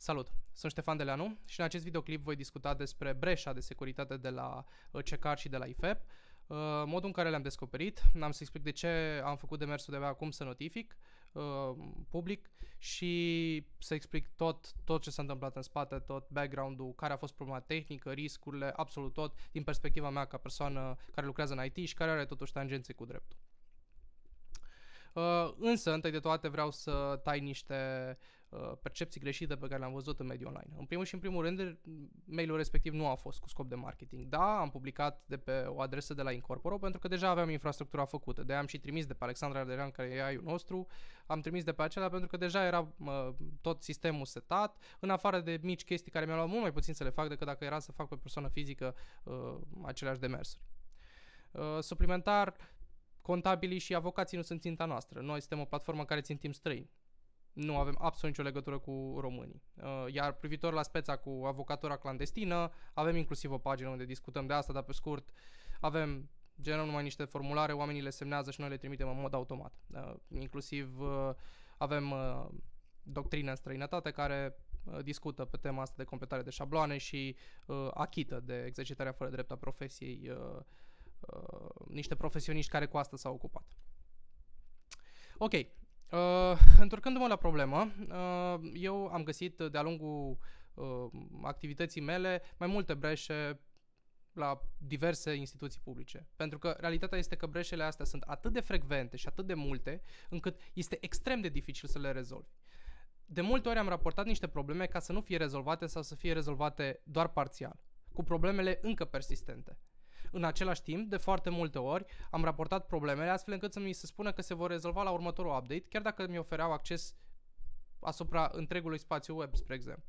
Salut! Sunt Ștefan Deleanu și în acest videoclip voi discuta despre breșa de securitate de la CECAR și de la IFEP, modul în care le-am descoperit, am să explic de ce am făcut demersul de acum să notific public și să explic tot ce s-a întâmplat în spate, tot background-ul, care a fost problema tehnică, riscurile, absolut tot, din perspectiva mea ca persoană care lucrează în IT și care are totuși tangențe cu dreptul. Însă, întâi de toate, vreau să tai niște percepții greșite pe care le-am văzut în mediul online. În primul și în primul rând, mailul respectiv nu a fost cu scop de marketing. Da, am publicat de pe o adresă de la Incorporo pentru că deja aveam infrastructura făcută. De-aia am și trimis de pe Alexandra Ardelean, care e AI-ul nostru, am trimis de pe acela pentru că deja era tot sistemul setat, în afară de mici chestii care mi-au luat mult mai puțin să le fac decât dacă era să fac pe persoană fizică aceleași demersuri. Suplimentar, contabilii și avocații nu sunt ținta noastră. Noi suntem o platformă în care țintim străini. Nu avem absolut nicio legătură cu românii. Iar privitor la speța cu avocatura clandestină, avem inclusiv o pagină unde discutăm de asta, dar pe scurt avem generăm numai niște formulare, oamenii le semnează și noi le trimitem în mod automat. Inclusiv avem doctrine în străinătate care discută pe tema asta de completare de șabloane și achită de exercitarea fără drept a profesiei niște profesioniști care cu asta s-au ocupat. Ok. Întorcându-mă la problemă, eu am găsit de-a lungul activității mele mai multe breșe la diverse instituții publice. Pentru că realitatea este că breșele astea sunt atât de frecvente și atât de multe, încât este extrem de dificil să le rezolvi. De multe ori am raportat niște probleme ca să nu fie rezolvate sau să fie rezolvate doar parțial, cu problemele încă persistente. În același timp, de foarte multe ori, am raportat problemele astfel încât să mi se spună că se vor rezolva la următorul update, chiar dacă mi ofereau acces asupra întregului spațiu web, spre exemplu.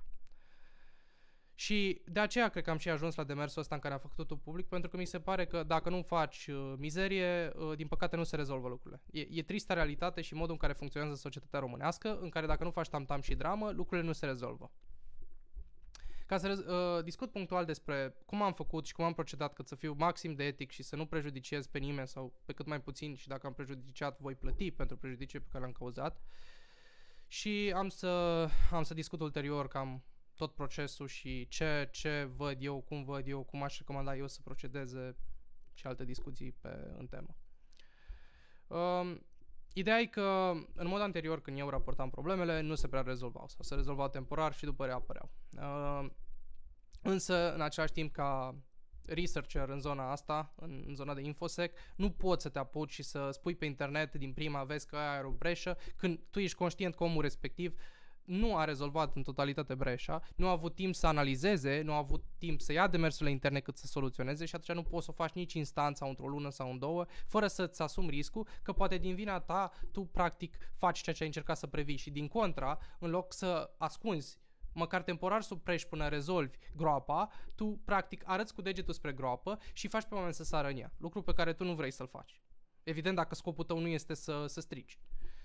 Și de aceea cred că am și ajuns la demersul ăsta în care am făcut totul public, pentru că mi se pare că dacă nu faci mizerie, din păcate nu se rezolvă lucrurile. E tristă realitate și modul în care funcționează societatea românească, în care dacă nu faci tam-tam și dramă, lucrurile nu se rezolvă. Ca să discut punctual despre cum am făcut și cum am procedat cât să fiu maxim de etic și să nu prejudiciez pe nimeni sau pe cât mai puțin, și dacă am prejudiciat voi plăti pentru prejudicii pe care le-am cauzat. Și am să discut ulterior cam tot procesul și ce văd eu, cum aș recomanda eu să procedeze și alte discuții în temă. Ideea e că în mod anterior, când eu raportam problemele, nu se prea rezolvau sau se rezolvau temporar și după reapăreau. Însă, în același timp, ca researcher în zona asta, în zona de infosec, nu poți să te apuci și să spui pe internet din prima, vezi că aia are o breșă, când tu ești conștient că omul respectiv nu a rezolvat în totalitate breșa, nu a avut timp să analizeze, nu a avut timp să ia demersurile interne cât să soluționeze și atunci nu poți să o faci nici instant sau într-o lună sau în două, fără să-ți asumi riscul că poate din vina ta tu practic faci ceea ce ai încercat să previi și din contra, în loc să ascunzi măcar temporar sub preș până rezolvi groapa, tu practic arăți cu degetul spre groapă și faci pe oameni să sară în ea, lucru pe care tu nu vrei să-l faci. Evident, dacă scopul tău nu este să strici.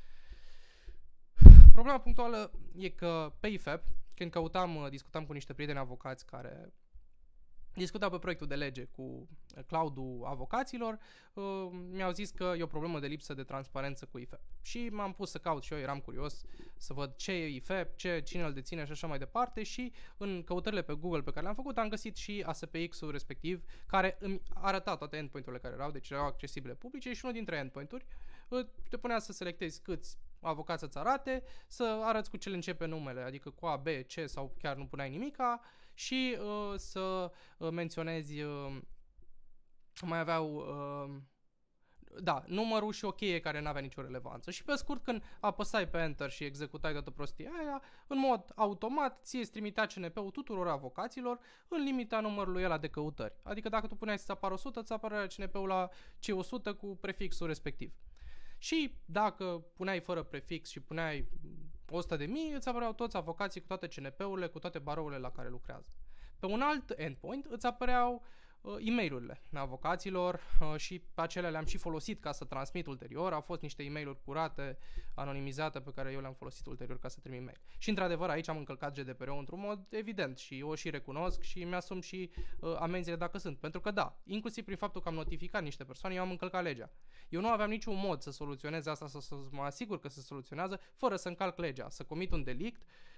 Problema punctuală e că pe IFEP, când discutam cu niște prieteni avocați care discutau pe proiectul de lege cu cloud-ul avocaților, mi-au zis că e o problemă de lipsă de transparență cu IFEP. Și m-am pus să caut și eu, eram curios să văd ce e IFEP, cine îl deține și așa mai departe și în căutările pe Google pe care le-am făcut am găsit și ASPX-ul respectiv care îmi arăta toate endpoint-urile care erau, deci erau accesibile publice și unul dintre endpoint-uri te punea să selectezi câți avocați să-ți arate, să arăți cu ce le începe numele, adică cu A, B, C sau chiar nu puneai nimica și să menționezi, mai aveau, numărul și o cheie care n-avea nicio relevanță. Și pe scurt, când apăsai pe Enter și executai toată prostia aia, în mod automat ție îți trimitea CNP-ul tuturor avocaților în limita numărului ăla de căutări. Adică dacă tu puneai să-ți apară 100, îți apărea CNP-ul la C100 cu prefixul respectiv. Și dacă puneai fără prefix și puneai 100.000, îți apăreau toți avocații cu toate CNP-urile, cu toate barourile la care lucrează. Pe un alt endpoint îți apăreau e-mail-urile avocaților și pe acelea le-am și folosit ca să transmit ulterior. Au fost niște e-mail-uri curate, anonimizate, pe care eu le-am folosit ulterior ca să trimit mail. Și într-adevăr aici am încălcat GDPR-ul într-un mod evident și o și recunosc și mi-asum și amenziile dacă sunt. Pentru că da, inclusiv prin faptul că am notificat niște persoane, eu am încălcat legea. Eu nu aveam niciun mod să soluționez asta sau să mă asigur că se soluționează fără să încalc legea, să comit un delict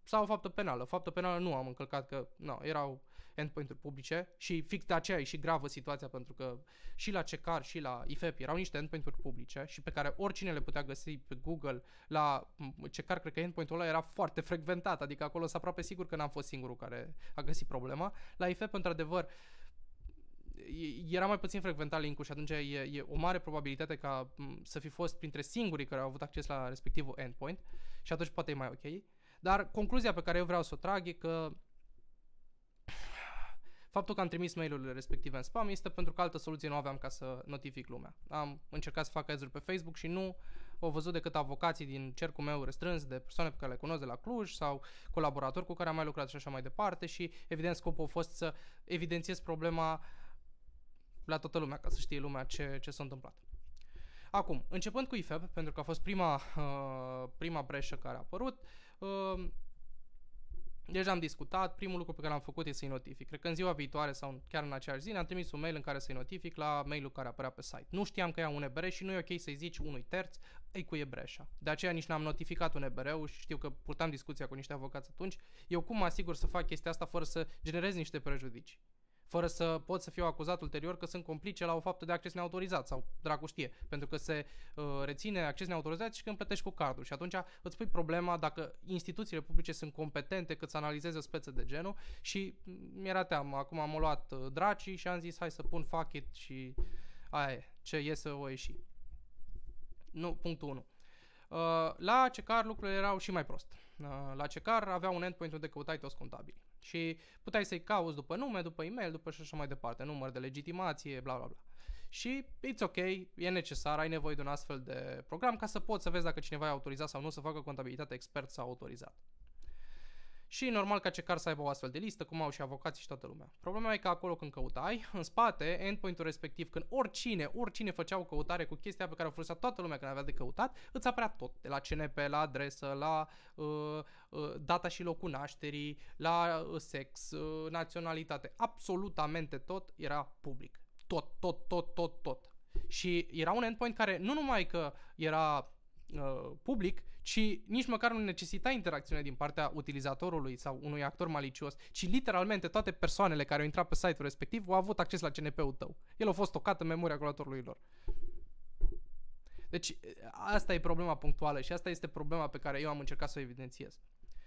sau o faptă penală. Faptă penală nu am încălcat, că erau endpoint-uri publice și fix de aceea e și gravă situația, pentru că și la CECAR și la IFEP erau niște endpoint-uri publice și pe care oricine le putea găsi pe Google. La CECAR cred că endpoint-ul ăla era foarte frecventat, adică acolo sunt aproape sigur că n-am fost singurul care a găsit problema. La IFEP, într-adevăr, era mai puțin frecventat link-ul și atunci e o mare probabilitate ca să fi fost printre singurii care au avut acces la respectivul endpoint și atunci poate e mai ok. Dar concluzia pe care eu vreau să o trag e că faptul că am trimis mail-urile respective în spam este pentru că altă soluție nu aveam ca să notific lumea. Am încercat să fac ads-uri pe Facebook și nu au văzut decât avocații din cercul meu restrâns de persoane pe care le cunosc de la Cluj sau colaboratori cu care am mai lucrat și așa mai departe și evident scopul a fost să evidențiez problema la toată lumea, ca să știe lumea ce s-a întâmplat. Acum, începând cu IFEP, pentru că a fost prima breșă care a apărut, deja am discutat, primul lucru pe care l-am făcut e să-i notific. Cred că în ziua viitoare sau chiar în aceeași zi am trimis un mail în care să-i notific la mail-ul care apărea pe site. Nu știam că ia un EBR și nu e ok să-i zici unui terț, cu e breșa. De aceea nici n-am notificat un EBR-ul și știu că purtam discuția cu niște avocați atunci. Eu cum mă asigur să fac chestia asta fără să generez niște prejudicii? Fără să pot să fiu acuzat ulterior că sunt complice la o faptă de acces neautorizat sau dracu știe, pentru că se reține acces neautorizat și când plătești cu cardul și atunci îți pui problema dacă instituțiile publice sunt competente cât să analizeze o speță de genul și mi-era teamă. Acum am luat dracii și am zis hai să pun fuck it și aia e, ce iese o ieși. Nu, punctul 1. La CECAR lucrurile erau și mai prost. La CECAR avea un endpoint unde căutai toți contabili și puteai să-i cauți după nume, după e-mail, după și așa mai departe, număr de legitimație, bla bla bla. Și it's ok, e necesar, ai nevoie de un astfel de program ca să poți să vezi dacă cineva e autorizat sau nu să facă contabilitate expert sau autorizat. Și normal ca CECAR să aibă o astfel de listă, cum au și avocații și toată lumea. Problema e că acolo când căutai, în spate, endpoint-ul respectiv, când oricine făcea o căutare cu chestia pe care o folosea toată lumea când avea de căutat, îți apărea tot, de la CNP, la adresă, la data și locul nașterii, la sex, naționalitate, absolutamente tot era public. Tot. Și era un endpoint care nu numai că era public, ci nici măcar nu necesita interacțiune din partea utilizatorului sau unui actor malicios, ci literalmente toate persoanele care au intrat pe site-ul respectiv au avut acces la CNP-ul tău. El a fost stocat în memoria calculatorului lor. Deci asta e problema punctuală și asta este problema pe care eu am încercat să o evidențiez.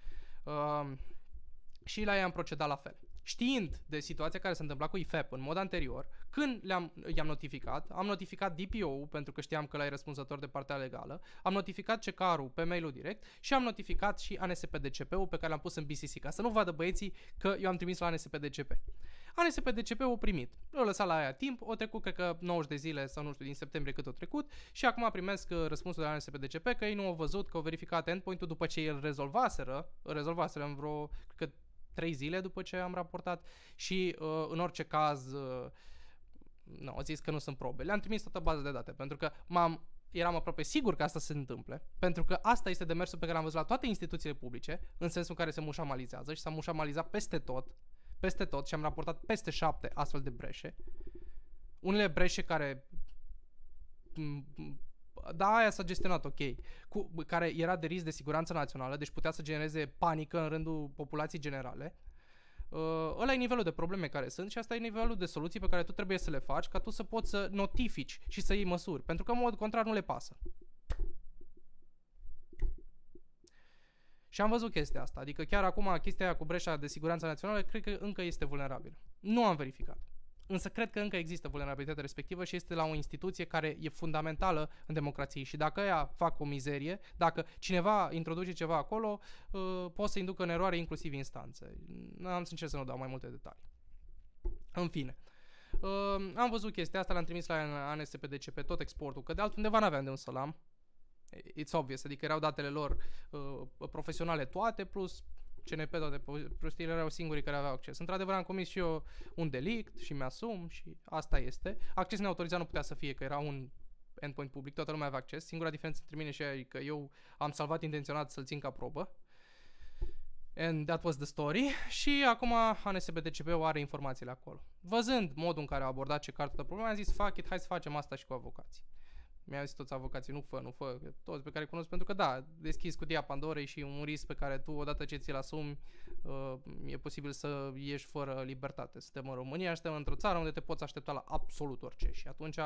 Și la ei am procedat la fel. Știind de situația care s-a întâmplat cu IFEP în mod anterior, când i-am notificat, am notificat DPO-ul pentru că știam că ăla e răspunzător de partea legală, am notificat CECAR-ul pe mail-ul direct și am notificat și ANSPDCP-ul pe care l-am pus în BCC, ca să nu vadă băieții că eu am trimis la ANSPDCP. ANSPDCP-ul a primit, l-a lăsat la aia timp, o trecut cred că 90 de zile sau nu știu, din septembrie cât o trecut și acum primesc răspunsul de la ANSPDCP că ei nu au văzut, că au verificat endpoint-ul după ce el rezolvaseră în vreo, cred că 3 zile după ce am raportat și în orice caz au zis că nu sunt probe. Le-am trimis toată baza de date pentru că eram aproape sigur că asta se întâmple, pentru că asta este demersul pe care l-am văzut la toate instituțiile publice, în sensul în care se mușamalizează și s-a mușamalizat peste tot și am raportat peste 7 astfel de breșe. Unele breșe care aia s-a gestionat ok, care era de risc de siguranță națională, deci putea să genereze panică în rândul populației generale. Ăla e nivelul de probleme care sunt și asta e nivelul de soluții pe care tu trebuie să le faci ca tu să poți să notifici și să iei măsuri, pentru că în mod contrar nu le pasă. Și am văzut chestia asta, adică chiar acum chestia aia cu breșa de siguranță națională cred că încă este vulnerabilă. Nu am verificat. Însă cred că încă există vulnerabilitatea respectivă și este la o instituție care e fundamentală în democrație și dacă ea fac o mizerie, dacă cineva introduce ceva acolo, poate să inducă în eroare inclusiv instanțe. Am să încerc să nu dau mai multe detalii. În fine, am văzut chestia asta, l-am trimis la ANSPDCP tot exportul, că de altundeva n-aveam de unde să-l am. It's obvious, adică erau datele lor profesionale toate, plus CNP, toate prostiile erau singurii care aveau acces. Într-adevăr am comis și eu un delict și mi-asum și asta este. Acces neautorizat nu putea să fie, că era un endpoint public, toată lumea avea acces. Singura diferență între mine și ea e că eu am salvat intenționat să-l țin ca probă. And that was the story. Și acum ANSPDCP-ul are informațiile acolo. Văzând modul în care a abordat CECAR toată problema, am zis fuck it, hai să facem asta și cu avocații. Mi-au zis toți avocații, nu fă, toți pe care îi cunosc, pentru că da, deschizi cutia Pandorei și un risc pe care tu, odată ce ți-l asumi, e posibil să ieși fără libertate. Suntem în România, suntem într-o țară unde te poți aștepta la absolut orice și atunci,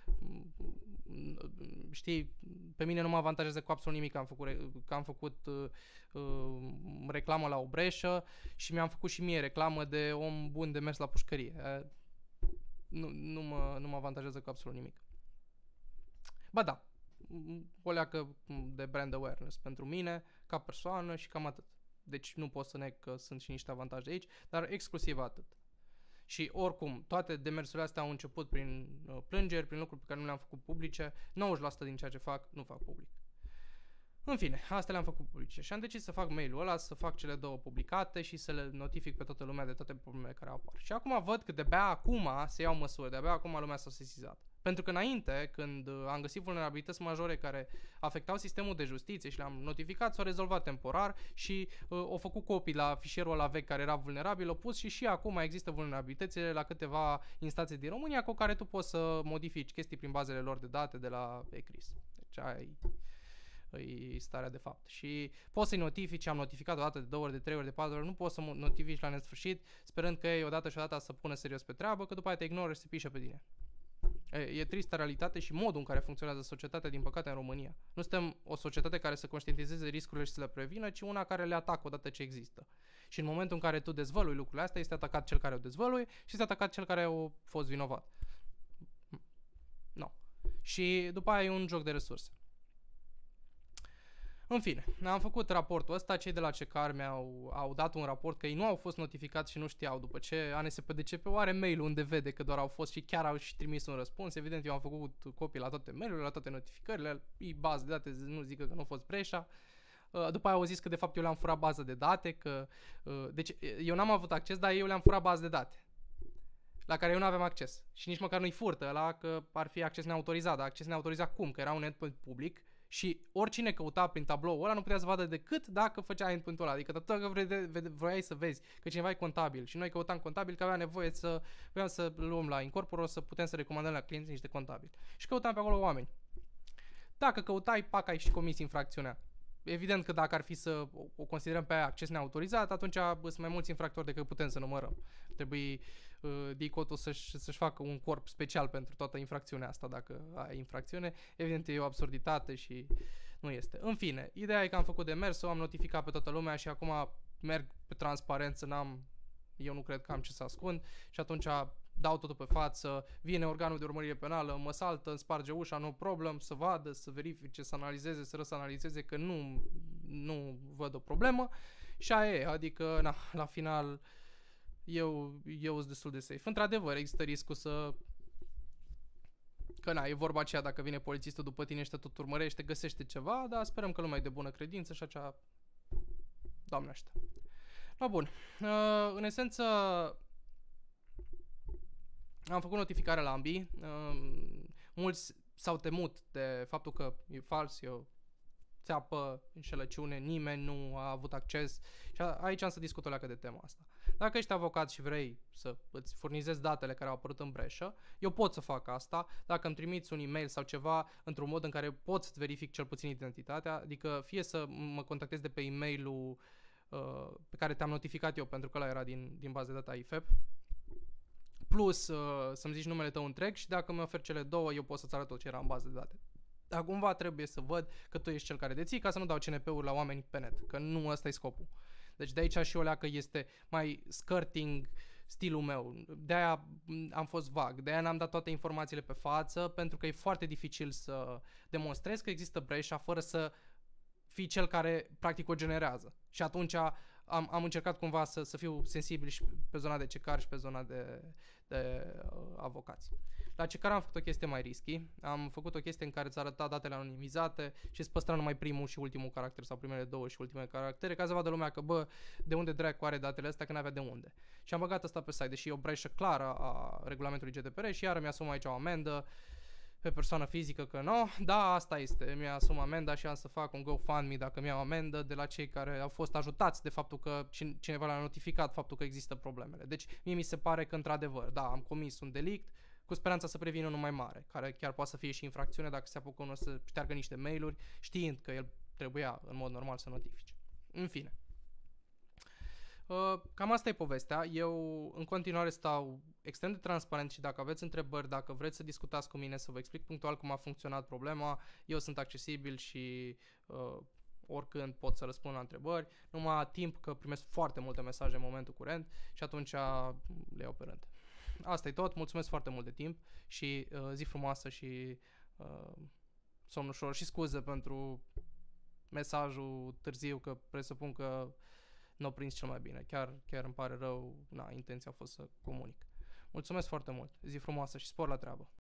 știi, pe mine nu mă avantajează cu absolut nimic că am făcut reclamă la o breșă și mi-am făcut și mie reclamă de om bun de mers la pușcărie. Nu mă avantajează cu absolut nimic. Ba da, o leacă de brand awareness pentru mine, ca persoană și cam atât. Deci nu pot să neg că sunt și niște avantaje aici, dar exclusiv atât. Și oricum, toate demersurile astea au început prin plângeri, prin lucruri pe care nu le-am făcut publice. 90% din ceea ce fac, nu fac public. În fine, astea le-am făcut publice și am decis să fac mail-ul ăla, să fac cele două publicate și să le notific pe toată lumea de toate problemele care apar. Și acum văd că de-abia acum se iau măsuri, de-abia acum lumea s-a sesizat. Pentru că înainte, când am găsit vulnerabilități majore care afectau sistemul de justiție și le-am notificat, s-au rezolvat temporar și au făcut copii la fișierul ăla vechi care era vulnerabil, au pus și acum există vulnerabilitățile la câteva instanțe din România cu care tu poți să modifici chestii prin bazele lor de date de la ECRIS. Deci e starea de fapt. Și poți să-i notifici, am notificat o dată de 2 ori, de 3 ori, de 4 ori, nu poți să notifici la nesfârșit, sperând că ei odată și odată să pună serios pe treabă, că după aia te ignoră și se pișă pe tine. E tristă realitate și modul în care funcționează societatea, din păcate, în România. Nu suntem o societate care să conștientizeze riscurile și să le prevină, ci una care le atacă odată ce există. Și în momentul în care tu dezvălui lucrurile astea, este atacat cel care o dezvăluie și este atacat cel care a fost vinovat. No. Și după aia e un joc de resurse. În fine, am făcut raportul ăsta, cei de la CECAR au dat un raport că ei nu au fost notificați și nu știau, după ce ANSPDCP-ul are mail-ul unde vede că doar au fost și chiar au și trimis un răspuns. Evident, eu am făcut copii la toate mail-urile, la toate notificările, bază de date, nu zic că nu a fost breșa. După aia au zis că de fapt eu le-am furat bază de date, deci eu n-am avut acces, dar eu le-am furat bază de date la care eu nu aveam acces. Și nici măcar nu-i furtă ăla, că ar fi acces neautorizat, dar acces neautorizat cum? Că era un endpoint public și oricine căuta prin tabloul ăla nu putea să vadă decât dacă făcea endpoint-ul ăla. Adică dacă vroiai să vezi că cineva e contabil și noi căutam contabil, că avea nevoie voiam să luăm la Incorporo, să putem să recomandăm la clienți niște contabili. Și căutam pe acolo oameni. Dacă căutai, ai și comis infracțiunea. Evident că dacă ar fi să o considerăm pe aia acces neautorizat, atunci sunt mai mulți infractori decât putem să numărăm. Trebuie DICOT-ul să-și facă un corp special pentru toată infracțiunea asta, dacă ai infracțiune. Evident e o absurditate și nu este. În fine, ideea e că am făcut demersul, am notificat pe toată lumea și acum merg pe transparență, eu nu cred că am ce să ascund și atunci dau totul pe față, vine organul de urmărire penală, mă saltă, îmi sparge ușa, no problem, să vadă, să verifice, să analizeze, să răsanalizeze că nu văd o problemă și aia e, adică la final eu sunt destul de safe. Într-adevăr, există riscul că e vorba aceea, dacă vine polițistul după tine și te tot urmărește, găsește ceva, dar sperăm că lumea e de bună credință și acea Doamne ajută. Bun, în esență am făcut notificare la ambii. Mulți s-au temut de faptul că e fals, e o țeapă, înșelăciune, nimeni nu a avut acces și aici am să discut o leacă de tema asta. Dacă ești avocat și vrei să îți furnizezi datele care au apărut în breșă, eu pot să fac asta dacă îmi trimiți un e-mail sau ceva într-un mod în care pot să-ți verific cel puțin identitatea, adică fie să mă contactezi de pe e-mailul pe care te-am notificat eu, pentru că ăla era din baza de data IFEP, plus să-mi zici numele tău întreg și dacă mi oferi cele două, eu pot să-ți arăt tot ce era în bază de date. Dar cumva trebuie să văd că tu ești cel care deții, ca să nu dau CNP-uri la oameni pe net, că nu ăsta e scopul. Deci de aici și o leacă este mai skirting stilul meu. De-aia am fost vag, de-aia n-am dat toate informațiile pe față, pentru că e foarte dificil să demonstrezi că există breșa fără să fii cel care practic o generează. Și atunci am încercat cumva să fiu sensibil și pe zona de CECAR și pe zona de avocați. La CECAR am făcut o chestie mai risky. Am făcut o chestie în care îți arăta datele anonimizate și îți păstra numai primul și ultimul caracter sau primele două și ultimele caractere, ca să vadă lumea că, de unde dracu are datele astea, că n-avea de unde. Și am băgat asta pe site, deși e o breșă clară a regulamentului GDPR și iară mi-asum aici o amendă pe persoană fizică că nu, da, asta este, mi-asum amenda și am să fac un GoFundMe dacă mi-au amendă de la cei care au fost ajutați de faptul că cineva le-a notificat faptul că există problemele. Deci mie mi se pare că într-adevăr, da, am comis un delict, cu speranța să prevină unul mai mare, care chiar poate să fie și infracțiune dacă se apucă unul să șteargă niște mail-uri, știind că el trebuia în mod normal să notifice. În fine. Cam asta e povestea. Eu în continuare stau extrem de transparent și dacă aveți întrebări, dacă vreți să discutați cu mine, să vă explic punctual cum a funcționat problema, eu sunt accesibil și oricând pot să răspund la întrebări, numai timp că primesc foarte multe mesaje în momentul curent și atunci le iau pe rând. Asta e tot, mulțumesc foarte mult de timp și zi frumoasă și somn ușor și scuze pentru mesajul târziu, că presupun că n-o prins cel mai bine. Chiar îmi pare rău, intenția a fost să comunic. Mulțumesc foarte mult, zi frumoasă și spor la treabă!